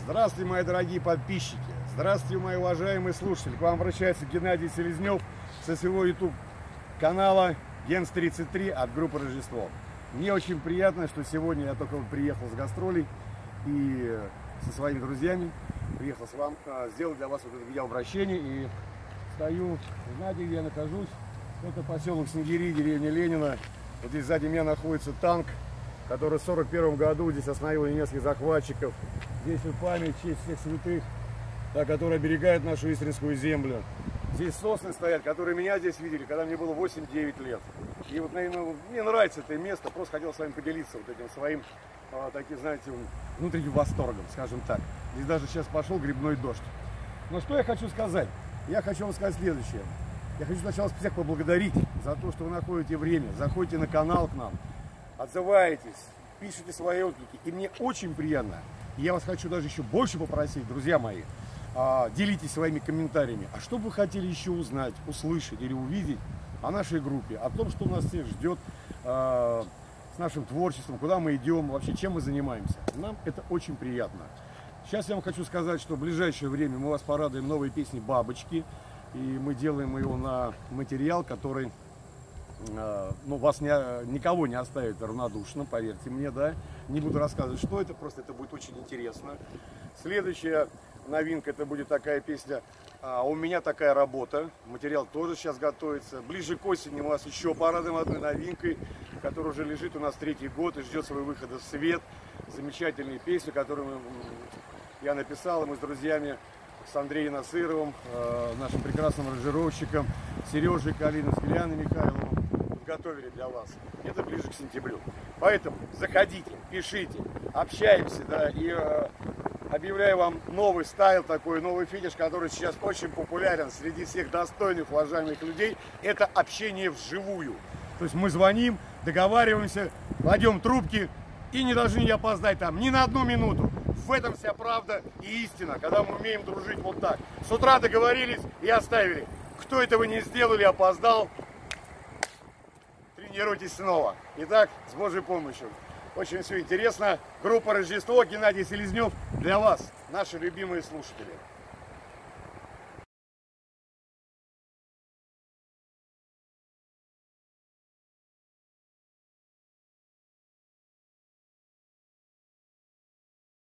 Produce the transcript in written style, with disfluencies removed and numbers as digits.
Здравствуйте, мои дорогие подписчики. Здравствуйте, мои уважаемые слушатели. К вам обращается Геннадий Селезнев со своего YouTube канала Генс33 от группы Рождество. Мне очень приятно, что сегодня я только приехал с гастролей и со своими друзьями приехал с вам сделать для вас вот это видеообращение. И стою, знаете, где я нахожусь? Это поселок Снегири, деревня Ленина. Вот здесь сзади меня находится танк, который в 1941 году здесь остановил немецких захватчиков. Здесь и память, честь всех святых, да, которые оберегают нашу истринскую землю. Здесь сосны стоят, которые меня здесь видели, когда мне было 8-9 лет. И вот, наверное, мне нравится это место, просто хотел с вами поделиться вот этим своим, таким, знаете, внутренним восторгом, скажем так. Здесь даже сейчас пошел грибной дождь. Но что я хочу сказать? Я хочу вам сказать следующее. Я хочу сначала всех поблагодарить за то, что вы находите время, заходите на канал к нам, отзываетесь, пишите свои отклики. И мне очень приятно. И я вас хочу даже еще больше попросить, друзья мои, делитесь своими комментариями. А что бы вы хотели еще узнать, услышать или увидеть о нашей группе, о том, что нас всех ждет с нашим творчеством, куда мы идем, вообще чем мы занимаемся. Нам это очень приятно. Сейчас я вам хочу сказать, что в ближайшее время мы вас порадуем новой песней «Бабочки». И мы делаем его на материал, который вас никого не оставит равнодушным, поверьте мне, да. Не буду рассказывать, что это, просто это будет очень интересно. Следующая новинка, это будет такая песня «У меня такая работа». Материал тоже сейчас готовится. Ближе к осени мы вас еще порадуем одной новинкой, которая уже лежит у нас 3-й год и ждет своего выхода в свет. Замечательные песни, которые я написал, мы с друзьями, с Андреем Насыровым, нашим прекрасным аранжировщиком, Сережей Калиным, с Ильяной Михайловым подготовили для вас. Это ближе к сентябрю. Поэтому заходите, пишите, общаемся, да, и объявляю вам новый стайл, такой новый фетиш, который сейчас очень популярен среди всех достойных, уважаемых людей. Это общение вживую. То есть мы звоним, договариваемся, кладем трубки и не должны не опоздать там ни на одну минуту. В этом вся правда и истина, когда мы умеем дружить вот так. С утра договорились и оставили. Кто этого не сделал или опоздал, тренируйтесь снова. Итак, с Божьей помощью. Очень все интересно. Группа Рождество, Геннадий Селезнев для вас, наши любимые слушатели.